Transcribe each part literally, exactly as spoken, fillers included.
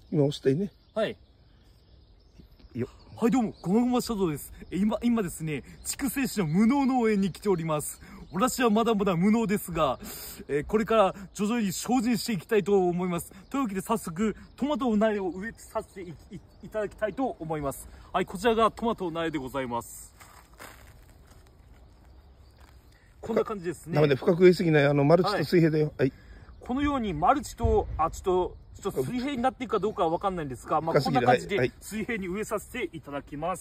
今押したいね。 はい。 よ。 はい、どうも、ごまごま書道です。え今、今ですね、筑西市の無農農園に来ております。私はまだまだ無農ですが、えー、これから徐々に精進していきたいと思います。というわけで早速、トマトの苗を植えさせて い, い, いただきたいと思います。はい、こちらがトマトの苗でございます。こんな感じですね。 なので深く植えすぎない、あの、マルチと水平だよ。はい。はい、 このようにマルチと、あ、ちょっと、ちょっと水平になっていくかどうかはわかんないんですが、まあ、こんな感じで水平に植えさせていただきます。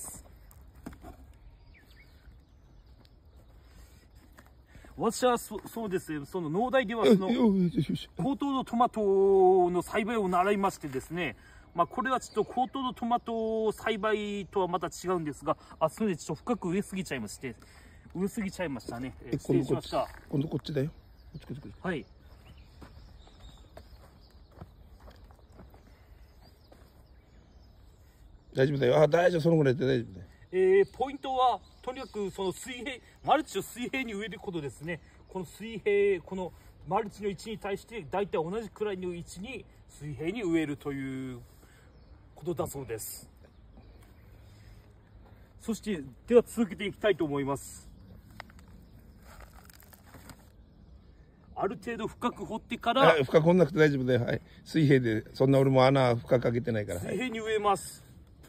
私はそそうですね、その農大ではその高糖度トマトの栽培を習いましてですね、まあこれはちょっと高糖度トマト栽培とはまた違うんですが、あ、それでちょっと深く植えすぎちゃいまして、植えすぎちゃいましたね。え失礼しました。 今度こっちだよ。こっちこっちこっち。 はい。 大丈夫だよ。あ、大丈夫、そのぐらいで大丈夫だよ。 えー、ポイントはとにかくその水平、マルチを水平に植えることですね。この水平、このマルチの位置に対して大体同じくらいの位置に水平に植えるということだそうです。そしてでは続けていきたいと思います。ある程度深く掘ってから、 深く掘んなくて大丈夫だよ。はい、水平で、そんな俺も穴深く開けてないから。 水平に植えます。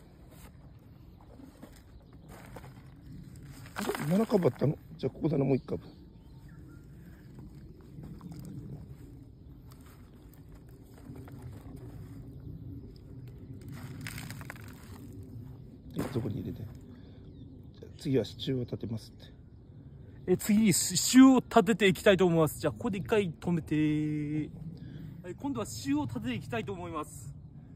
なな株あったの？じゃあここだな、もういっ株。そこに入れて。じゃあ次は支柱を立てますって。 え次に支柱を立てていきたいと思います。じゃあここで一回止めて、はい、今度は支柱を立てていきたいと思います。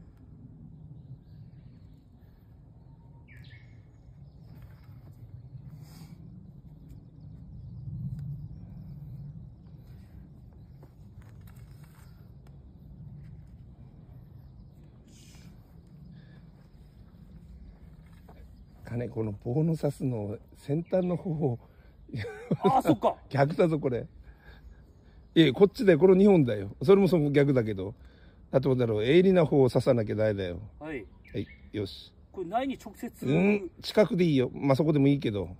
ね、この棒の刺すの先端の方をああ、そっか。 逆だぞこれ。いやこっちだよ、このにほんだよ。それもその逆だけど、あとだろう、鋭利な方を刺さなきゃダメだよ。 はい、 はい、よし。 これ苗に直接、 うん、近くでいいよ。まあそこでもいいけど、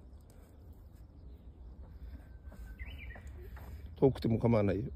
遠くても構わないよ。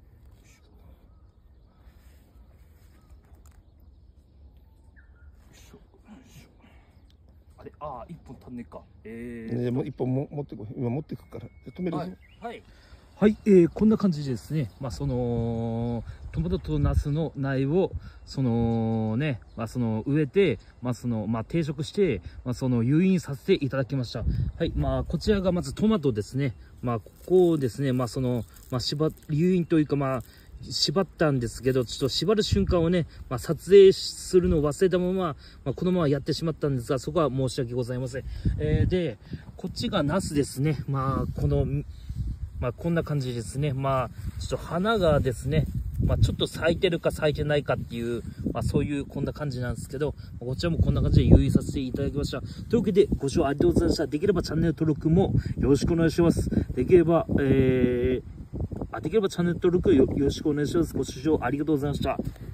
ああ、一本足んねえか。えー、 ね、もう一本も持ってこい。今持ってくから。止めるぞ。 はい。はい、はい、えー、こんな感じでですね。まあそのトマトとナスの苗をそのね、まあその植えて、まあそのまあ定食して、まあその誘引させていただきました。はい、まあこちらがまずトマトですね。まあここをですね、まあそのまあ縛誘引というかまあ。縛ったんですけど、ちょっと縛る瞬間をね、まあ、撮影するのを忘れたまま、まあ、このままやってしまったんですが、そこは申し訳ございません。えー、で、こっちがナスですね。まあ、この、まあ、こんな感じですね。まあ、ちょっと花がですね、まあ、ちょっと咲いてるか咲いてないかっていう、まあ、そういうこんな感じなんですけど、こちらもこんな感じで誘引させていただきました。というわけで、ご視聴ありがとうございました。できればチャンネル登録もよろしくお願いします。できれば、えー、あできればチャンネル登録よろしくお願いします。ご視聴ありがとうございました。